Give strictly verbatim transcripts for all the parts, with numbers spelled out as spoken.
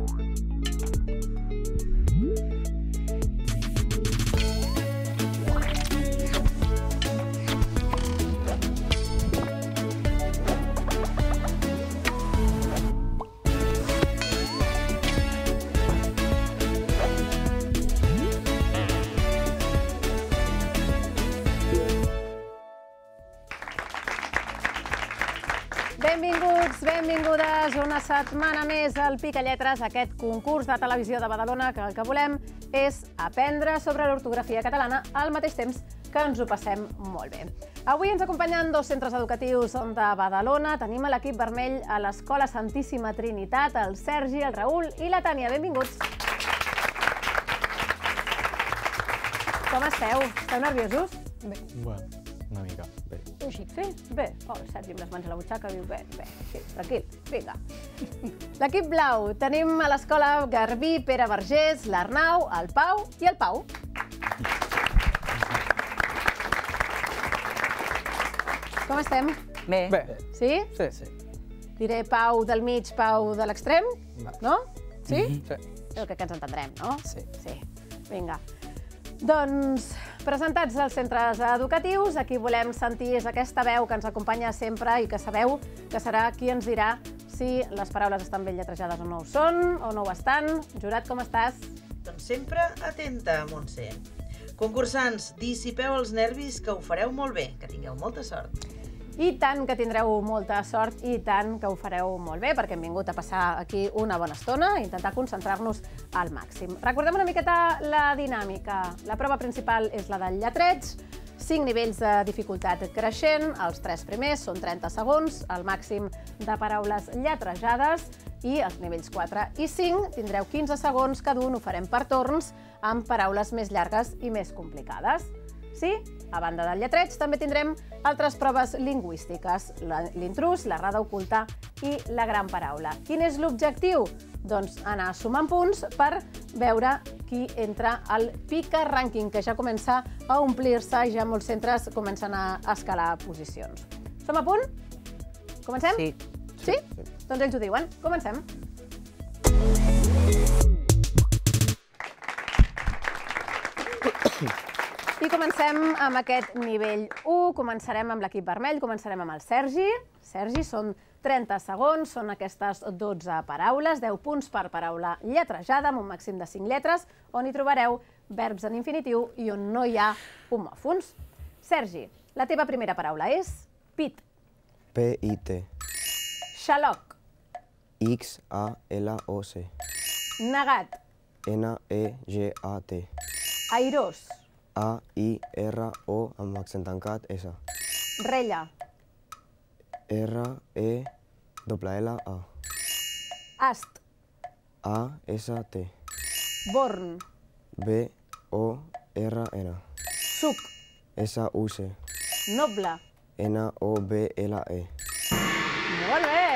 Benvinguts, benvingudes una setmana més al Picalletres, aquest concurs de televisió de Badalona que el que volem és aprendre sobre l'ortografia catalana al mateix temps que ens ho passem molt bé. Avui ens acompanyen dos centres educatius de Badalona. Tenim l'equip vermell a l'Escola Santíssima Trinitat, el Sergi, el Raül i la Tània. Benvinguts. Com esteu? Esteu nerviosos? Bé. Bueno, una mica, bé. Un xic, sí? Bé. Oh, el Sergi amb les mans a la butxaca diu bé, bé, sí, tranquil, vinga. L'equip blau. Tenim a l'escola Garbí, Pere Vergés, l'Arnau, el Pau i el Pau. Com estem? Bé. Bé. Sí? Sí, sí. Diré Pau del mig, Pau de l'extrem, no? Sí? Sí. Jo crec que ens entendrem, no? Sí. Sí. Vinga. Doncs, presentats als centres educatius, aquí volem sentir és aquesta veu que ens acompanya sempre i que sabeu que serà qui ens dirà si les paraules estan ben lletrejades o no ho són, o no ho estan. Jurat, com estàs? Doncs sempre atenta, Montse. Concursants, dissipeu els nervis, que ho fareu molt bé, que tingueu molta sort. I tant que tindreu molta sort i tant que ho fareu molt bé, perquè hem vingut a passar aquí una bona estona i intentar concentrar-nos al màxim. Recordem una miqueta la dinàmica. La prova principal és la del lletreig, cinc nivells de dificultat creixent, els tres primers són trenta segons, el màxim de paraules lletrejades, i els nivells quatre i cinc tindreu quinze segons cada un, ho farem per torns, amb paraules més llargues i més complicades. Sí? A banda del lletreig, també tindrem altres proves lingüístiques, l'intrús, l'errada oculta i la gran paraula. Quin és l'objectiu? Doncs anar sumant punts per veure qui entra al Pica Rànquing, que ja comença a omplir-se i ja molts centres comencen a escalar posicions. Som a punt? Comencem? Sí. Sí? Doncs ells ho diuen. Comencem. I comencem amb aquest nivell u, començarem amb l'equip vermell, començarem amb el Sergi. Sergi, són trenta segons, són aquestes dotze paraules, deu punts per paraula lletrejada, amb un màxim de cinc lletres, on hi trobareu verbs en infinitiu i on no hi ha homòfons. Sergi, la teva primera paraula és pit. P I T. Xaloc. X A L O C. Negat. N E G A T. Airós. A I R O amb accent tancat, S. Rella. R E L L A. Ast. A S T. Born. B O R N. Suc. S U C. Noble. N O B L E. Molt bé!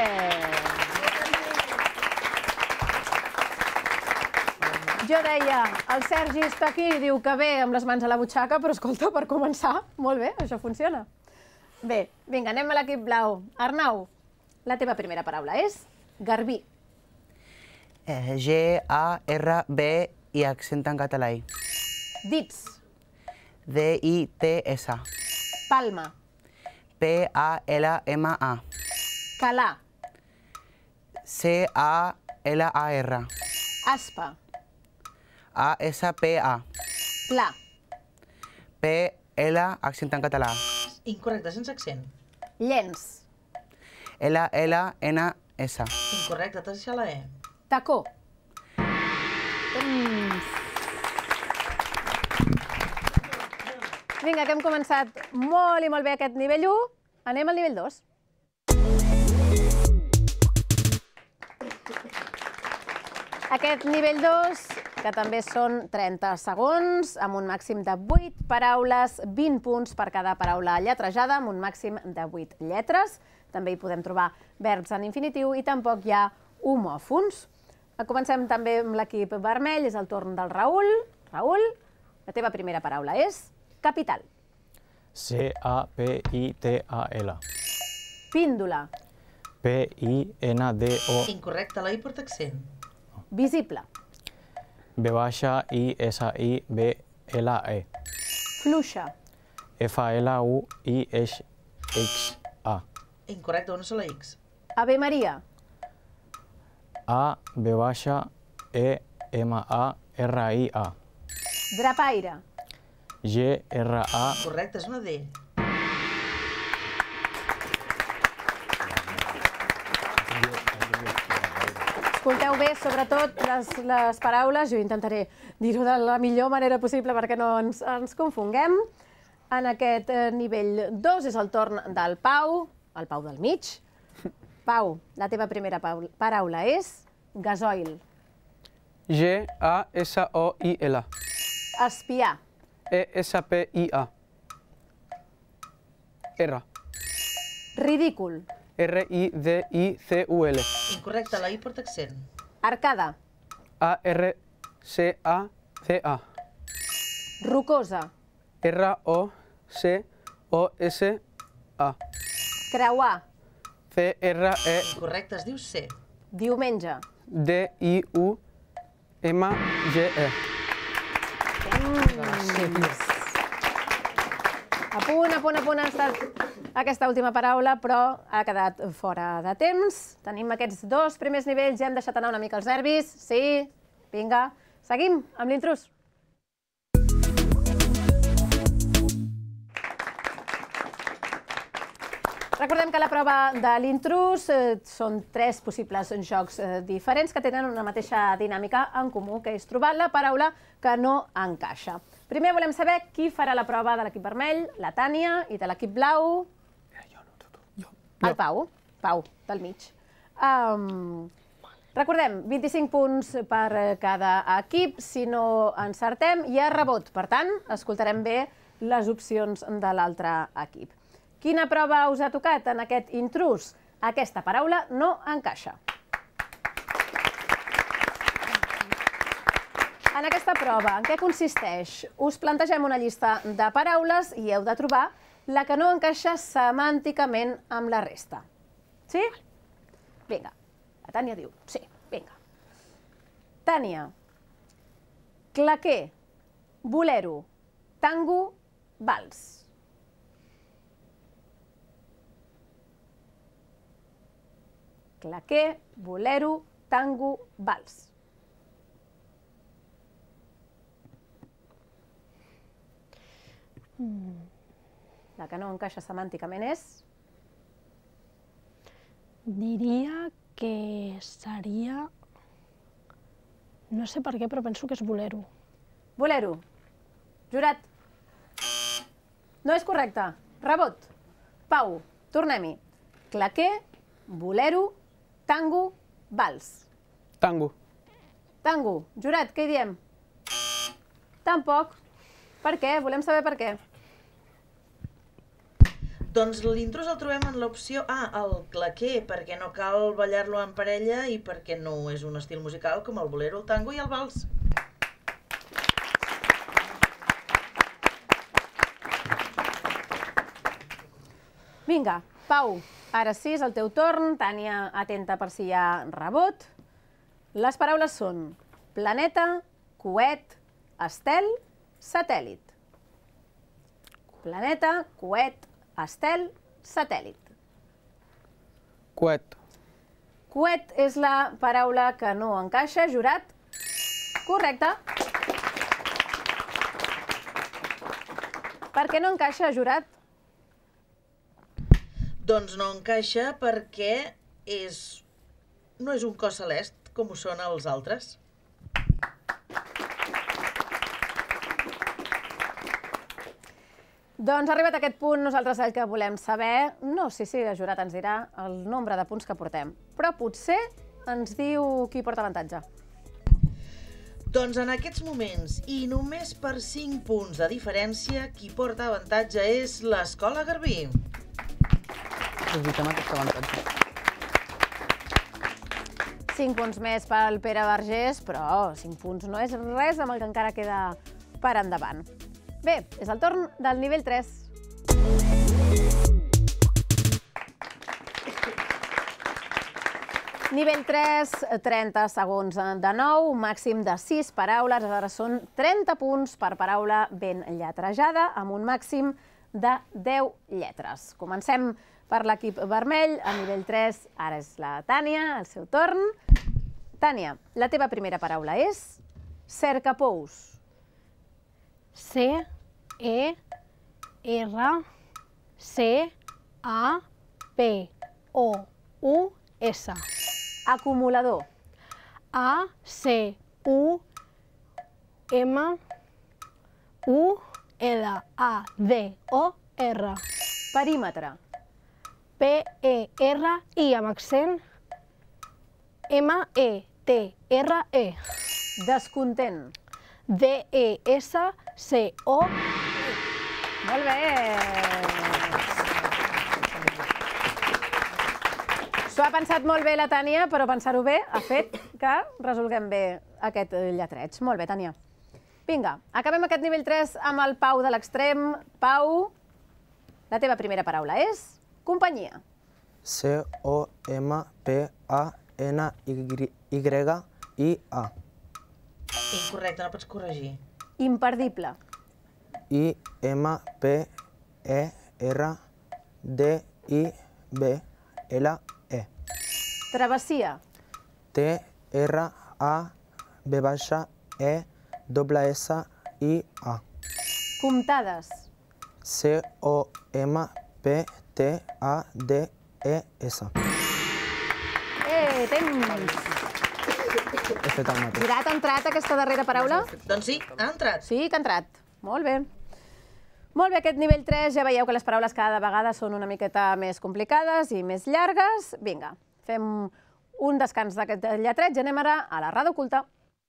Jo deia, el Sergi està aquí i diu que bé amb les mans a la butxaca, però escolta, per començar, molt bé, això funciona. Bé, vinga, anem a l'equip blau. Arnau, la teva primera paraula és garbí. G A R B i accent tancat a la I. Dits. D I T S. Palma. P A L M A. Calar. C A L A R. Aspa. A S P A. Pla. P L accent tancat a la A. Incorrecte, sense accent. Llenç. L L N S. Incorrecte, t'has deixat la E. Tacó. Temps. Vinga, que hem començat molt i molt bé aquest nivell u. Anem al nivell dos. Aquest nivell dos, que també són trenta segons, amb un màxim de vuit paraules, vint punts per cada paraula lletrejada, amb un màxim de vuit lletres. També hi podem trobar verbs en infinitiu i tampoc hi ha homòfons. Comencem també amb l'equip vermell, és el torn del Raül. Raül, la teva primera paraula és capital. C A P I T A L. Píndola. P I N D O. Incorrecte, la I porta accent. Visible. B baixa, I, S, I, B, L, E. Fluixa. F, L, U, I, X, X, A. Incorrecte, una sola X. Ave Maria. A, B baixa, E, M, A, R, I, A. Drapaire. G, R, A. Correcte, és una D. Escolteu bé, sobretot, les, les paraules. Jo intentaré dir-ho de la millor manera possible perquè no ens, ens confonguem. En aquest eh, nivell dos és el torn del Pau, el Pau del mig. Pau, la teva primera paraula és gasoil. G, A, S, O, I, L. Espiar. E, S, P, I, A. R. Ridícul. R, I, D, I, C, U, L. Incorrecte, la I porta accent. Arcada. A, R, C, A, C, A. Rocosa. R, O, C, O, S, A. Creuar. C, R, E, Incorrecte, es diu C. Diumenge. D, I, U, M, G, E. A punt, a punt, a punt ha estat aquesta última paraula, però ha quedat fora de temps. Tenim aquests dos primers nivells, ja hem deixat anar una mica els nervis. Sí, vinga, seguim amb l'intrus. Recordem que la prova de l'intrus eh, són tres possibles jocs eh, diferents que tenen una mateixa dinàmica en comú, que és trobar la paraula que no encaixa. Primer volem saber qui farà la prova de l'equip vermell, la Tània, i de l'equip blau... El Pau, Pau, del mig. Um, recordem, vint-i-cinc punts per cada equip. Si no encertem, hi ha rebot. Per tant, escoltarem bé les opcions de l'altre equip. Quina prova us ha tocat en aquest intrus? Aquesta paraula no encaixa. En aquesta prova, en què consisteix? Us plantegem una llista de paraules i heu de trobar la que no encaixa semànticament amb la resta. Sí? Vinga. La Tània diu sí. Vinga. Tània. Claquer, bolero, tango, vals. Claquer, bolero, tango, vals. La que no encaixa semànticament és... Diria que seria... No sé per què, però penso que és bolero. Bolero. Jurat. No és correcte. Rebot. Pau, tornem-hi. Claquer, bolero, tango, vals. Tango. Tango. Jurat, què hi diem? Tampoc. Per què? Volem saber per què. Doncs l'intrus el trobem en l'opció A, el claquer, perquè no cal ballar-lo en parella i perquè no és un estil musical com el bolero, el tango i el vals. Vinga, Pau, ara sí, és el teu torn. Tània, atenta per si hi ha rebot. Les paraules són planeta, coet, estel, satèl·lit. Planeta, coet, estel, satèl·lit. Coet. Coet és la paraula que no encaixa. Jurat? Correcte. Per què no encaixa, Jurat? Doncs no encaixa perquè és... no és un cos celest com ho són els altres. Doncs arribat a aquest punt, nosaltres el que volem saber, no sé si el jurat ens dirà el nombre de punts que portem, però potser ens diu qui porta avantatge. Doncs en aquests moments, i només per cinc punts de diferència, qui porta avantatge és l'Escola Garbí. Aprofitem aquest avantatge. cinc punts més pel Pere Vergés, però cinc punts no és res amb el que encara queda per endavant. Bé, és el torn del nivell tres. Nivell tres, trenta segons de nou, un màxim de sis paraules. Aleshores són trenta punts per paraula ben lletrejada, amb un màxim de deu lletres. Comencem per l'equip vermell. A nivell tres, ara és la Tània, el seu torn. Tània, la teva primera paraula és cercapous. C, E, R, C, A, P, O, U, S. Acumulador. A, C, U, M, U, L, A, D, O, R. Perímetre. P, E, R, I amb accent, M, E, T, R, E. Descontent. D, E, S, C, O. Molt bé. S'ho ha pensat molt bé la Tània, però pensar-ho bé ha fet que resolguem bé aquest lletreig. Molt bé, Tània. Vinga, acabem aquest nivell tres amb el Pau de l'extrem. Pau, la teva primera paraula és companyia. C, O, M, P, A, N, Y, I, A. Incorrecte, no pots corregir. Imperdible. I, M, P, E, R, D, I, B, L, E. Travessia. T, R, A, B baixa, E, doble S, I, A. Comptades. C, O, M, P, T, A, D, E, S. Eh, temps. He fet el mateix. Girat, ha entrat aquesta darrera paraula? Doncs sí, ha entrat. Sí que ha entrat. Molt bé. Molt bé, aquest nivell tres, ja veieu que les paraules cada vegada són una miqueta més complicades i més llargues. Vinga, fem un descans d'aquest lletreig i anem ara a la rada oculta.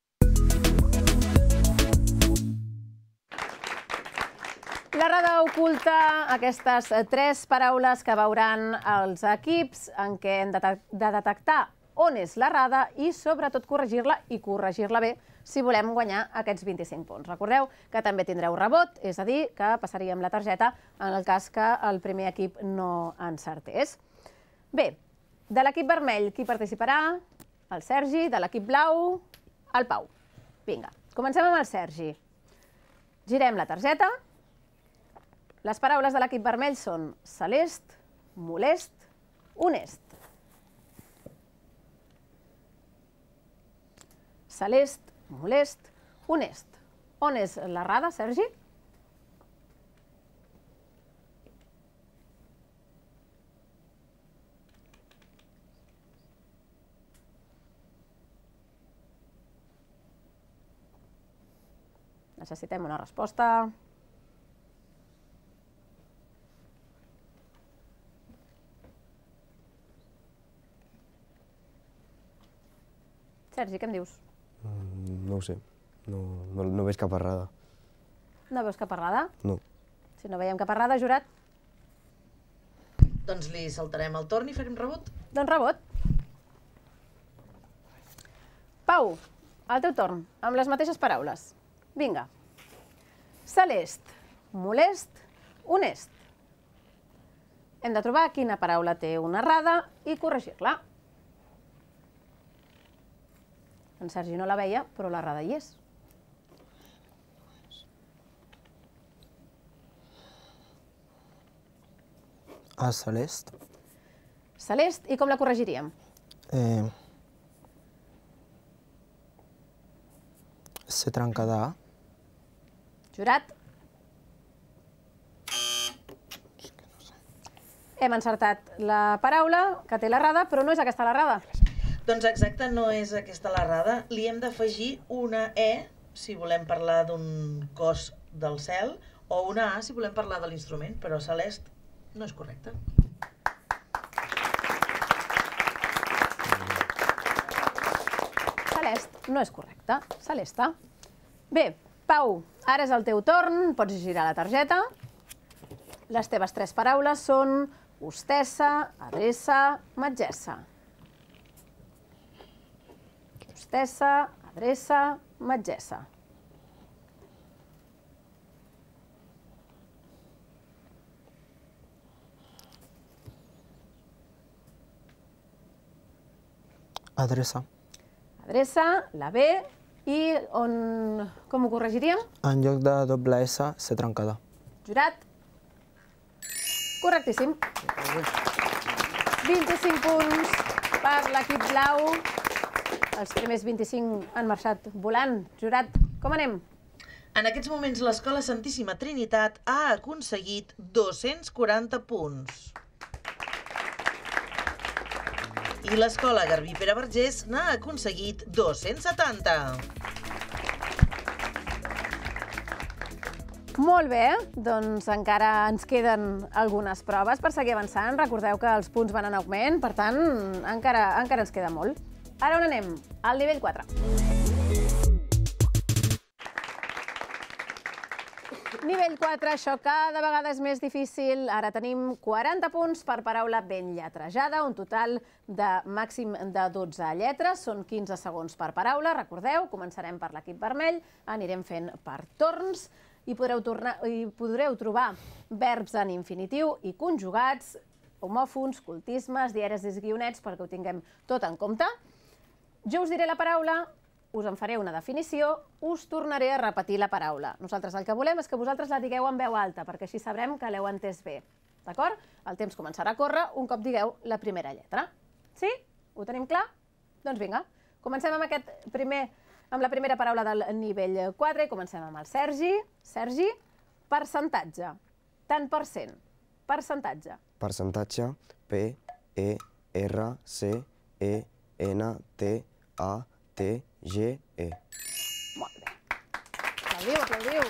La rada oculta, aquestes tres paraules que veuran els equips en què hem de detectar on és la rada i sobretot corregir-la i corregir-la bé si volem guanyar aquests vint-i-cinc punts. Recordeu que també tindreu rebot, és a dir, que passaríem la targeta en el cas que el primer equip no encertés. Bé, de l'equip vermell, qui participarà? El Sergi. De l'equip blau, el Pau. Vinga, comencem amb el Sergi. Girem la targeta. Les paraules de l'equip vermell són celest, molest, honest. Celest, molest, honest. On és la rada, Sergi? Necessitem una resposta. Sergi, què em dius? No ho sé. No, no, no veig cap errada. No veus cap errada? No. Si no veiem cap errada, jurat, Doncs li saltarem el torn i farem rebot. doncs rebot. Pau, el teu torn, amb les mateixes paraules. Vinga. Celest, molest, honest. Hem de trobar quina paraula té una errada i corregir-la. En Sergi no la veia, però l'errada hi és. A, celest. Celest, i com la corregiríem? Eh, C trencada A. Jurat? Hem encertat la paraula que té l'errada, però no és aquesta l'errada. Doncs exacte, no és aquesta l'errada. Li hem d'afegir una E si volem parlar d'un cos del cel o una A si volem parlar de l'instrument, però celest no és correcte. Celest no és correcte. Celesta. Bé, Pau, ara és el teu torn. Pots girar la targeta. Les teves tres paraules són hostessa, adreça, metgessa. Hostessa, adreça, metgessa. Adreça. Adreça, la B, i on... com ho corregiríem? En lloc de doble S, C trencada. Jurat. Correctíssim. vint-i-cinc punts per l'equip blau. Els primers vint-i-cinc han marxat volant. Jurat, com anem? En aquests moments, l'Escola Santíssima Trinitat ha aconseguit dos-cents quaranta punts. I l'Escola Garbí Pere Vergés n'ha aconseguit dos-cents setanta. Molt bé, doncs encara ens queden algunes proves per seguir avançant. Recordeu que els punts van en augment, per tant, encara, encara ens queda molt. Ara on anem? Al nivell quatre. Nivell quatre, això cada vegada és més difícil. Ara tenim quaranta punts per paraula ben lletrejada, un total de màxim de dotze lletres. Són quinze segons per paraula, recordeu. Començarem per l'equip vermell, anirem fent per torns i podreu, tornar, i podreu trobar verbs en infinitiu i conjugats, homòfons, cultismes, dièresis, guionets, perquè ho tinguem tot en compte. Jo us diré la paraula, us en faré una definició, us tornaré a repetir la paraula. Nosaltres el que volem és que vosaltres la digueu en veu alta, perquè així sabrem que l'heu entès bé. D'acord? El temps començarà a córrer un cop digueu la primera lletra. Sí? Ho tenim clar? Doncs vinga, comencem amb, aquest primer, amb la primera paraula del nivell quatre i comencem amb el Sergi. Sergi, percentatge. Tant per cent. Percentatge. Percentatge, P, E, R, C, E, N, T, A, T, G, E. Molt bé. Aplaudiu, aplaudiu.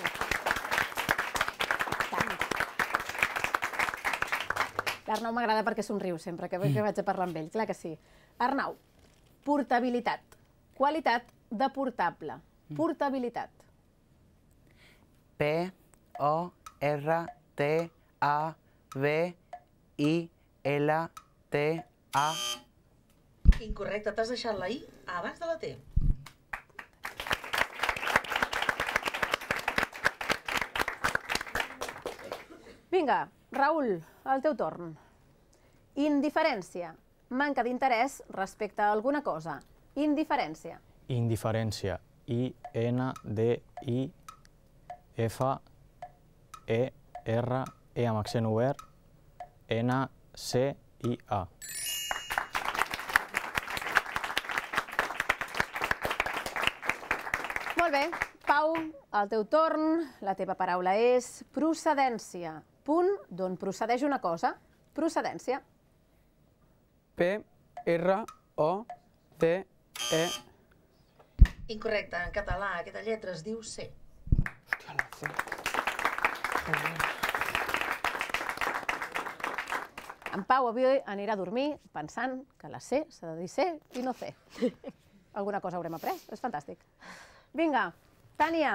L'Arnau m'agrada perquè somriu sempre que vaig a parlar amb ell, clar que sí. Arnau, portabilitat. Qualitat de portable. Portabilitat. P, O, R, T, A, B, I, L, T, A. Incorrecte, t'has deixat la I abans de la T. Vinga, Raül, el teu torn. Indiferència. Manca d'interès respecte a alguna cosa. Indiferència. Indiferència. I, N, D, I, F, E, R, E amb accent obert, N, C, I, A. Molt bé. Pau, el teu torn. La teva paraula és procedència. Punt d'on procedeix una cosa. Procedència. P, R, O, T, E. Incorrecte, en català aquesta lletra es diu C. Hòstia, la C. En Pau avui anirà a dormir pensant que la C s'ha de dir C i no C. Alguna cosa haurem après? És fantàstic. Vinga, Tània.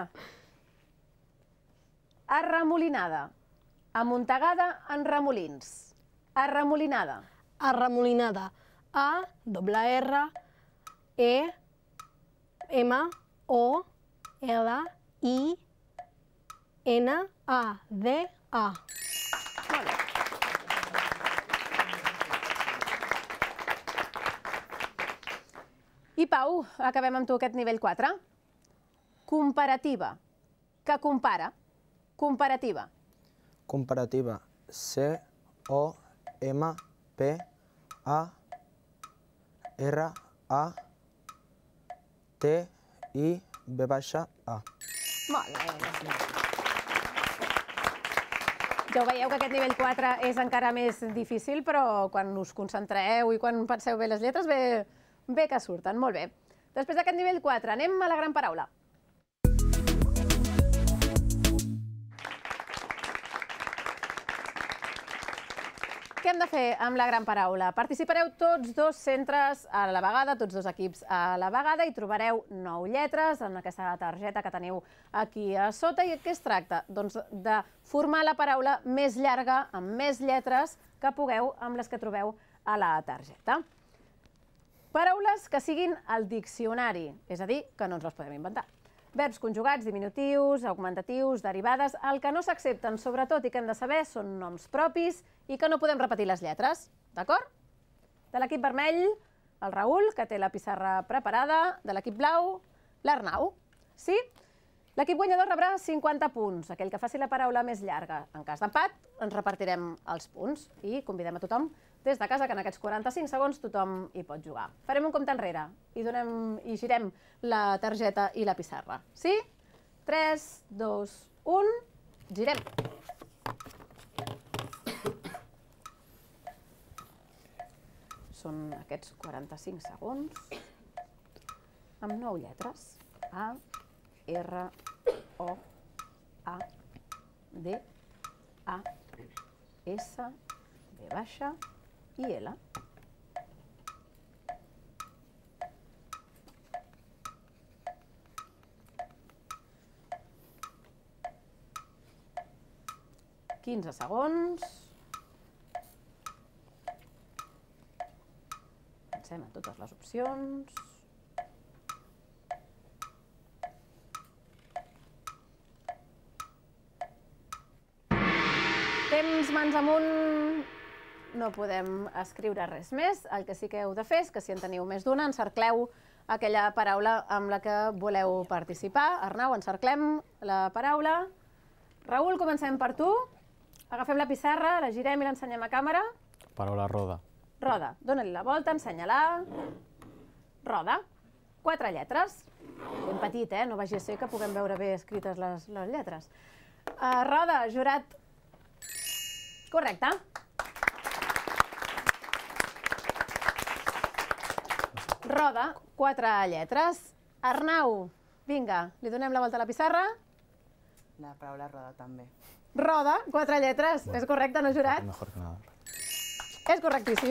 Arremolinada. Amuntegada en remolins. Arremolinada. Arremolinada. A, doble R, E, M, O, L, I, N, A, D, A. Molt bé. I Pau, acabem amb tu aquest nivell quatre. Comparativa. Que compara. Comparativa. Comparativa. C, O, M, P, A, R, A, T, I, B baixa, A. Molt bé. Ja ho veieu que aquest nivell quatre és encara més difícil, però quan us concentreu i quan penseu bé les lletres, bé, bé que surten. Molt bé. Després d'aquest nivell quatre, anem a la gran paraula. Què hem de fer amb la gran paraula? Participareu tots dos centres a la vegada, tots dos equips a la vegada, i trobareu nou lletres en aquesta targeta que teniu aquí a sota. I què es tracta? Doncs de formar la paraula més llarga, amb més lletres que pugueu amb les que trobeu a la targeta. Paraules que siguin al diccionari, és a dir, que no ens les podem inventar. Verbs conjugats, diminutius, augmentatius, derivades. El que no s'accepten, sobretot, i que hem de saber, són noms propis i que no podem repetir les lletres. D'acord? De l'equip vermell, el Raül, que té la pissarra preparada, de l'equip blau, l'Arnau. Sí? L'equip guanyador rebrà cinquanta punts, aquell que faci la paraula més llarga. En cas d'empat, ens repartirem els punts i convidem a tothom des de casa que en aquests quaranta-cinc segons tothom hi pot jugar. Farem un compte enrere i, donem, i girem la targeta i la pissarra. Sí? tres, dos, un, girem. Són aquests quaranta-cinc segons amb nou lletres. A, R, O, A, D, A, S, B baixa i L. quinze segons. Pensem en totes les opcions. Temps mans amunt, no podem escriure res més. El que sí que heu de fer és que si en teniu més d'una, encercleu aquella paraula amb la que voleu participar. Arnau, encerclem la paraula. Raül, comencem per tu. Agafem la pissarra, la girem i l'ensenyem a càmera. Paraula roda. Roda. Dóna-li la volta, ensenya-la. Roda. Quatre lletres. Ben petit, eh? No vagi a ser que puguem veure bé escrites les, les lletres. Uh, roda, jurat. Correcte. Roda, quatre lletres. Arnau, vinga, li donem la volta a la pissarra. La paraula roda també. Roda, quatre lletres. És correcte, no, jurat? Mejor que nada. És correctíssim.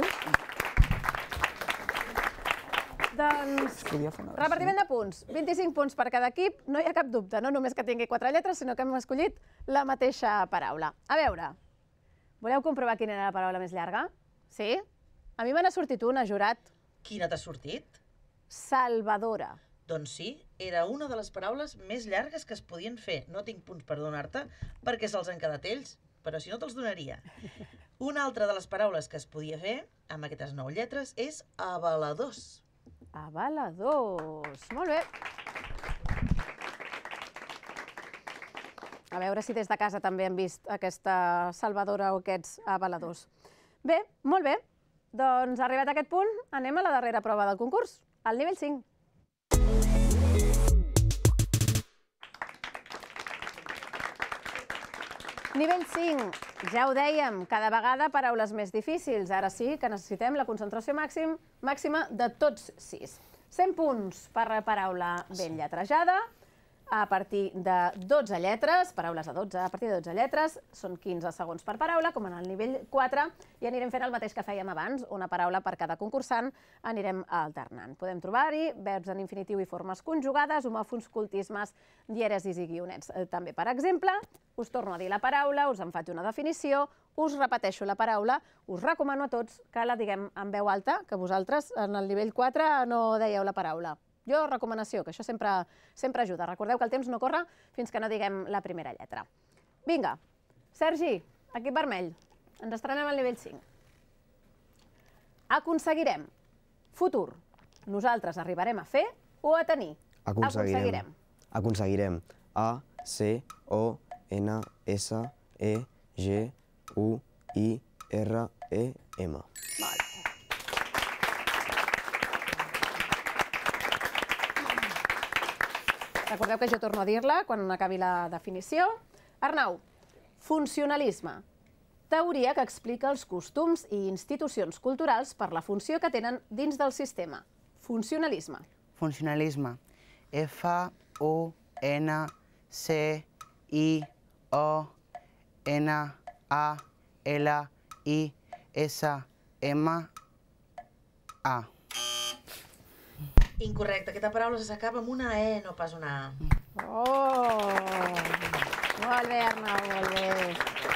Doncs, repartiment de punts. vint-i-cinc punts per cada equip. No hi ha cap dubte, no només que tingui quatre lletres, sinó que hem escollit la mateixa paraula. A veure, voleu comprovar quina era la paraula més llarga? Sí? A mi me n'ha sortit una, jurat. Quina t'ha sortit? Salvadora. Doncs sí, era una de les paraules més llargues que es podien fer. No tinc punts per donar-te perquè se'ls han quedat ells, però si no te'ls donaria. Una altra de les paraules que es podia fer amb aquestes nou lletres és avaladors. Avaladors. Molt bé. A veure si des de casa també hem vist aquesta salvadora o aquests avaladors. Bé, molt bé. Doncs arribat a aquest punt, anem a la darrera prova del concurs, al nivell cinc. Nivell cinc, ja ho dèiem, cada vegada paraules més difícils. Ara sí que necessitem la concentració màxim, màxima de tots sis. cent punts per paraula ben lletrejada, a partir de dotze lletres, paraules a dotze, a partir de dotze lletres, són quinze segons per paraula, com en el nivell quatre, i anirem fent el mateix que fèiem abans, una paraula per cada concursant, anirem alternant. Podem trobar-hi verbs en infinitiu i formes conjugades, homòfons, cultismes, dièresis i guionets. També, per exemple, us torno a dir la paraula, us en faig una definició, us repeteixo la paraula, us recomano a tots que la diguem en veu alta, que vosaltres en el nivell quatre no dèieu la paraula. Jo, recomanació, que això sempre, sempre ajuda. Recordeu que el temps no corre fins que no diguem la primera lletra. Vinga, Sergi, equip vermell, ens estrenem al nivell cinc. Aconseguirem. Futur. Nosaltres arribarem a fer o a tenir. Aconseguirem. Aconseguirem. A, C, O, N, S, E, G, U, I, R, E, M. Molt bé. Recordeu que jo torno a dir-la quan acabi la definició. Arnau, funcionalisme. Teoria que explica els costums i institucions culturals per la funció que tenen dins del sistema. Funcionalisme. Funcionalisme. F, U, N, C, I, O, N, A, L, I, S, M, A. Incorrecte, aquesta paraula s'acaba amb una E, no pas una A. Oh! Molt bé, Arnau, molt bé.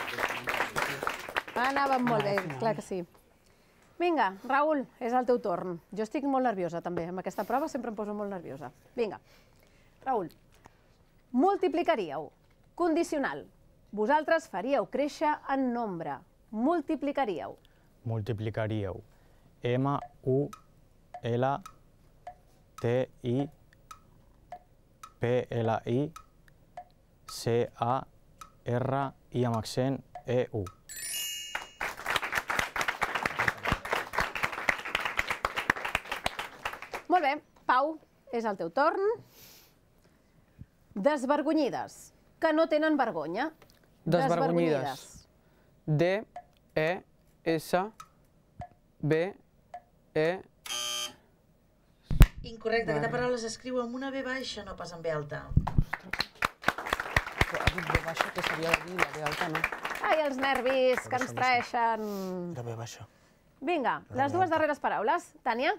Anàvem molt bé, clar que sí. Vinga, Raül, és el teu torn. Jo estic molt nerviosa, també. Amb aquesta prova sempre em poso molt nerviosa. Vinga. Raül, multiplicaríeu. Condicional. Vosaltres faríeu créixer en nombre. Multiplicaríeu. Multiplicaríeu. M, U, L, T, I, P, L, I, C, A, R, I amb accent, E, U. Molt bé, Pau, és el teu torn. Desvergonyides, que no tenen vergonya. Desvergonyides. D, E, S, B, E... Incorrecte, aquesta paraula s'escriu amb una B baixa, no pas amb B alta. Però ha dit B baixa, que s'havia de dir, la B alta no. Ai, els nervis que ens traeixen. La B baixa. Vinga, les dues darreres paraules. Tània?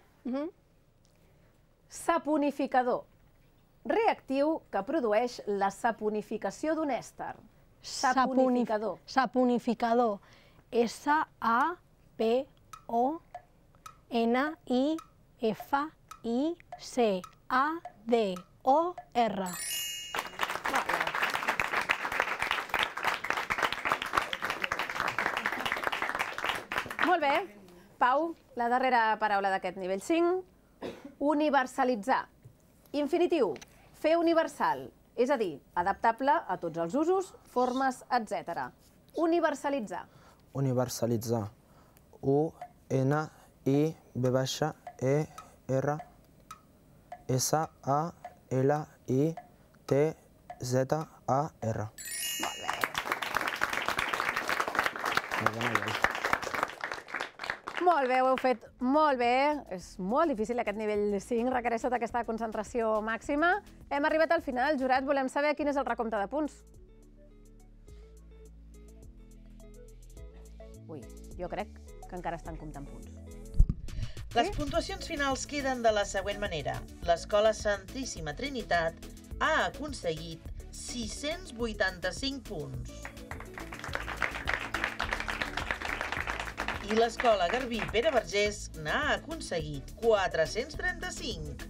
Saponificador. Reactiu que produeix la saponificació d'un èster. Saponificador. Saponificador. S A P O N I F I C A D O R. Molt bé. Pau, la darrera paraula d'aquest nivell cinc. Universalitzar. Infinitiu. Fer universal. És a dir, adaptable a tots els usos, formes, etcètera. Universalitzar. Universalitzar. U, N, I, B baixa, E, R, S, A, L, I, T, Z, A, R. Molt bé, ho heu fet molt bé. És molt difícil aquest nivell cinc, requereix tota aquesta concentració màxima. Hem arribat al final. Jurat, volem saber quin és el recompte de punts. Ui, jo crec que encara estan comptant punts. Les puntuacions finals queden de la següent manera. L'Escola Santíssima Trinitat ha aconseguit sis-cents vuitanta-cinc punts. I l'Escola Garbí Pere Vergés n'ha aconseguit quatre-cents trenta-cinc.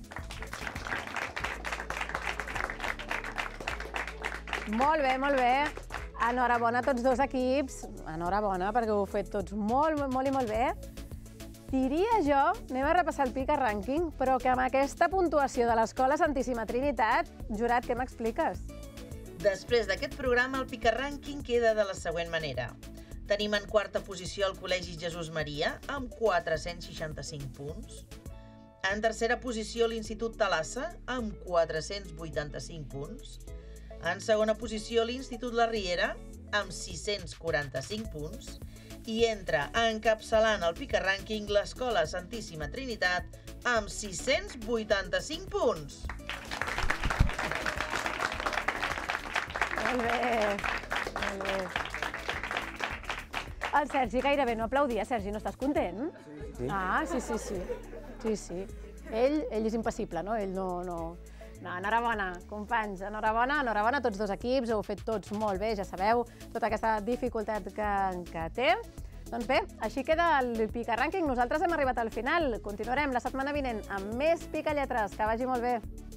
Molt bé, molt bé. Enhorabona a tots dos equips. Enhorabona, perquè ho heu fet tots molt, molt i molt bé. Diria jo, anem a repassar el Pica Rànquing, però que amb aquesta puntuació de l'Escola Santíssima Trinitat, Jurat, què m'expliques? Després d'aquest programa, el Pica Rànquing queda de la següent manera. Tenim en quarta posició el Col·legi Jesús Maria, amb quatre-cents seixanta-cinc punts. En tercera posició l'Institut Talassa, amb quatre-cents vuitanta-cinc punts. En segona posició l'Institut La Riera, amb sis-cents quaranta-cinc punts. I entra encapçalant el Pica Rànquing l'Escola Santíssima Trinitat, amb sis-cents vuitanta-cinc punts. Molt bé, molt bé. El Sergi gairebé no aplaudia. Sergi, no estàs content? Sí. Ah, sí, sí, sí. Sí, sí. Ell, ell és impassible, no? Ell no... no... No, enhorabona, companys, enhorabona, enhorabona a tots dos equips, ho heu fet tots molt bé, ja sabeu, tota aquesta dificultat que, que té. Doncs bé, així queda el Pica Rànquing. Nosaltres hem arribat al final. Continuarem la setmana vinent amb més Pica Lletres. Que vagi molt bé.